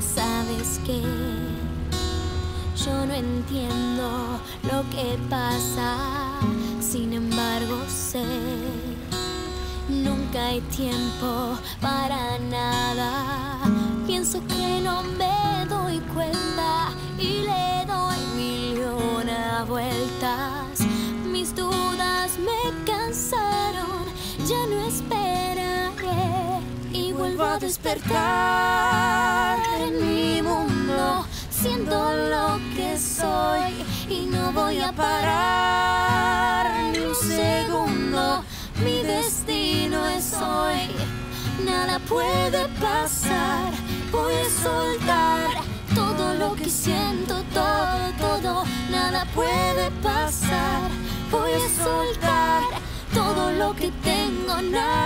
sabes que yo no entiendo lo que pasa, sin embargo sé, nunca hay tiempo para nada. Pienso que no me doy cuenta y le doy mil vueltas. Mis dudas me cansaron, ya no esperaré y vuelvo a despertar en mi mundo, siendo lo que soy y no voy a parar ni un segundo. Mi destino es hoy, nada puede pasar. Voy a soltar todo lo que siento, todo, nada puede pasar. Voy a soltar todo lo que tengo, nada.